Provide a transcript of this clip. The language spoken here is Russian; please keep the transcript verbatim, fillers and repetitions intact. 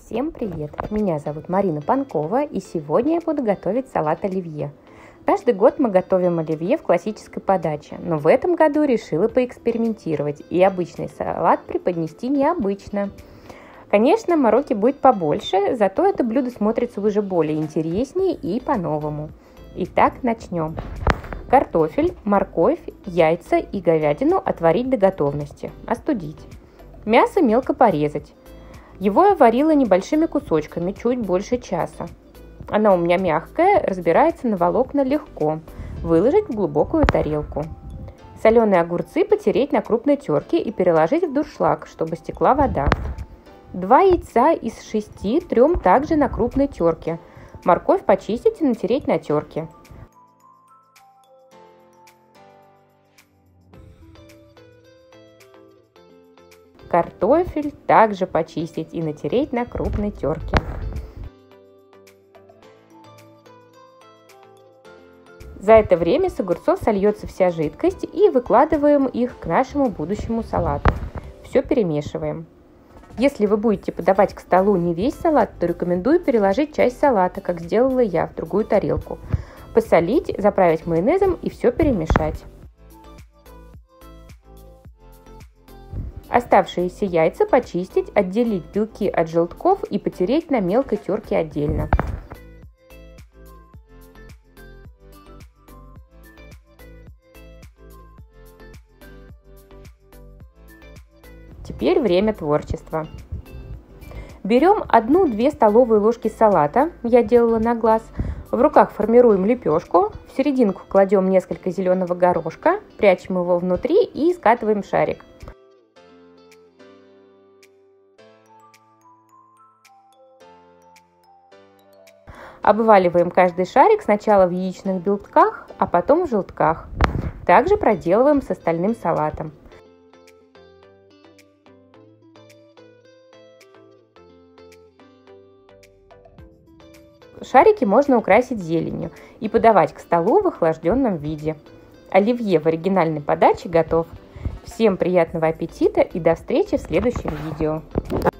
Всем привет! Меня зовут Марина Панкова, и сегодня я буду готовить салат оливье. Каждый год мы готовим оливье в классической подаче, но в этом году решила поэкспериментировать и обычный салат преподнести необычно. Конечно, мороки будет побольше, зато это блюдо смотрится уже более интереснее и по-новому. Итак, начнем. Картофель, морковь, яйца и говядину отварить до готовности, остудить. Мясо мелко порезать. Его я варила небольшими кусочками, чуть больше часа. Оно у меня мягкое, разбирается на волокна легко. Выложить в глубокую тарелку. Соленые огурцы потереть на крупной терке и переложить в дуршлаг, чтобы стекла вода. Два яйца из шести трем также на крупной терке. Морковь почистить и натереть на терке. Картофель также почистить и натереть на крупной терке. За это время с огурцов сольется вся жидкость и выкладываем их к нашему будущему салату. Все перемешиваем. Если вы будете подавать к столу не весь салат, то рекомендую переложить часть салата, как сделала я, в другую тарелку. Посолить, заправить майонезом и все перемешать. Оставшиеся яйца почистить, отделить белки от желтков и потереть на мелкой терке отдельно. Теперь время творчества. Берем одну-две столовые ложки салата, я делала на глаз. В руках формируем лепешку, в серединку кладем несколько зеленого горошка, прячем его внутри и скатываем шарик. Обваливаем каждый шарик сначала в яичных белках, а потом в желтках. Также проделываем с остальным салатом. Шарики можно украсить зеленью и подавать к столу в охлажденном виде. Оливье в оригинальной подаче готов. Всем приятного аппетита и до встречи в следующем видео.